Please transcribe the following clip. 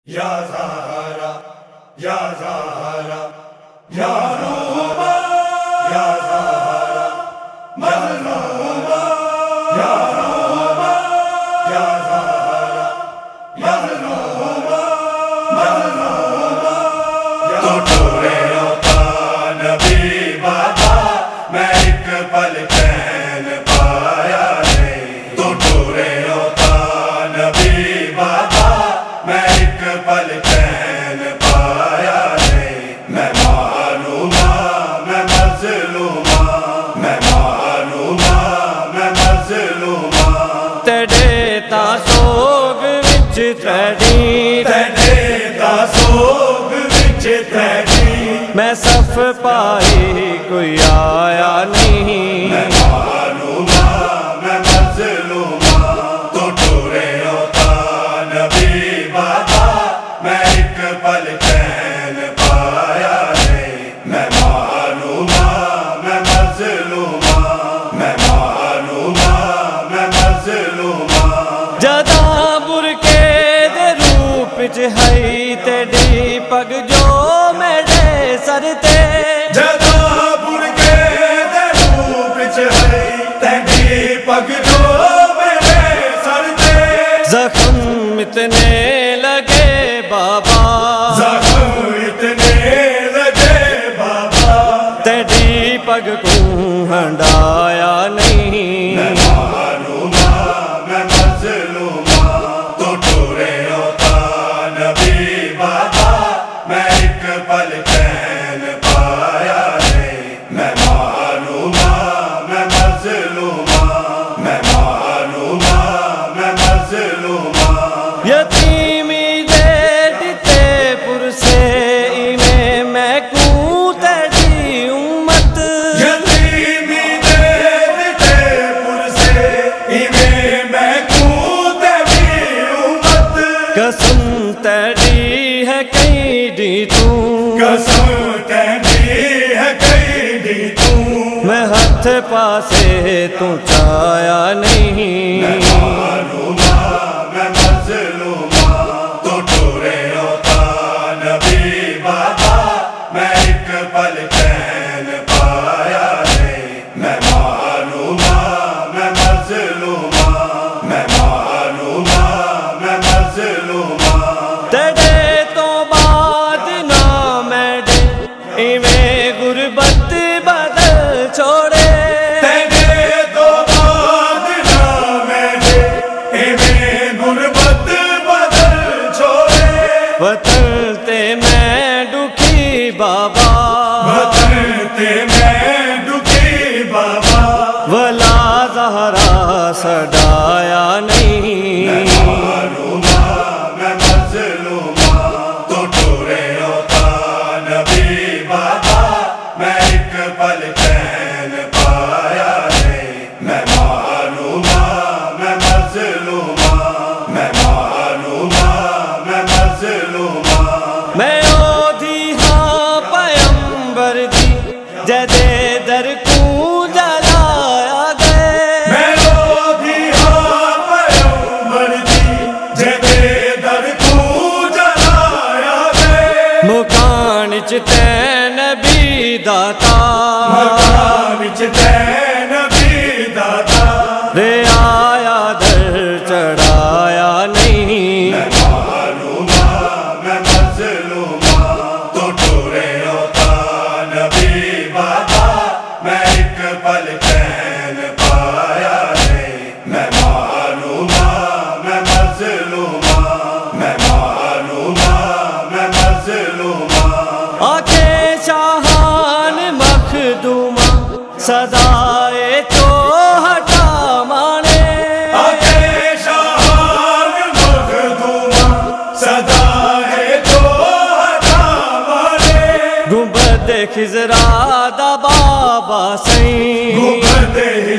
یا زہرا یا زہرا یا مظلومہ یا زہرا مظلومہ یا مظلومہ یا زہرا مظلومہ مظلومہ تو ٹورے ہوتا نبی بابا میں ایک پل چین پایا نہیں تو ٹورے ہوتا نبی بابا میں ایک پل چین پایا نہیں میں معلومہ میں مظلومہ میں معلومہ میں مظلومہ تیرے تا سوگ وچ تیری تیرے تا سوگ وچ تیری میں صف پائی کوئی آیا نہیں میں معلومہ میں مظلومہ تو ٹورے ہوتا نبی بابا میں ایک پل چین پایا نہیں میں معلومہ میں مظلومہ میں معلومہ میں مظلومہ جدا برکے دے روپ چ ہے تیری پگ جو میرے سر تے جدا برکے دے روپ چ ہے تیری پگ جو میرے سر تے زخم اتنے لگے بابا زخم اتنے لگے بابا تیری پگ کو ہنڈایا نہیں میں معلومہ میں مظلومہ تو ٹورے ہوتا نبی بابا میں ایک پل چین پایا نہیں میں معلومہ میں مظلومہ میں معلومہ میں مظلومہ یتیمی دے دیتے پرسے ایویں میں کو تیری امت یتیمی دے دیتے پرسے ایویں میں کو تیری امت قسم تیری ہے کہیں دی تو قسم تیری ہے کہیں دی تو میں ہاتھ پاسے تو چایا نہیں میں معلومہ میں مظلومہ تو ٹورے ہوتا نبی بابا میں ایک پل چین پایا نہیں میں معلومہ میں مظلومہ میں معلومہ میں مظلومہ تیرے تو بعد نہ میں دے ایویں غربت بدل چھوڑے تیرے تو بعد نہ میں نے ایویں غربت بدل چھوڑے وطن تے میں دکھی بابا وطن تے میں دکھی بابا ولا زہرا سڈایا نہیں معلومہ میں مظلومہ تو ٹورے ہوتا نبی بابا میں ایک پل چین پایا نہیں میں معلومہ میں مظلومہ میں معلومہ میں مظلومہ میں اودھی ہاں پیمبر دی جدے در کو جلایا گئے میں بھی ہاں پیغمبر دی جدے در کو جلایا گئے مکان چ تے نبی داتا مکان وچ تے نبی داتا رعایا در چڑھایا نہیں میں معلومہ میں مظلومہ تو ٹورے ہوتا نبی بابا میں ایک پل چین پایا نہیں میں معلومہ میں مظلومہ میں معلومہ میں مظلومہ آنکھیں شاہان مخدومہ صدائے تو ہٹا مانے آنکھیں شاہان مخدومہ صدا ہے تو ہٹا مانے گنبد خضرا دا بابا سائیں گنبد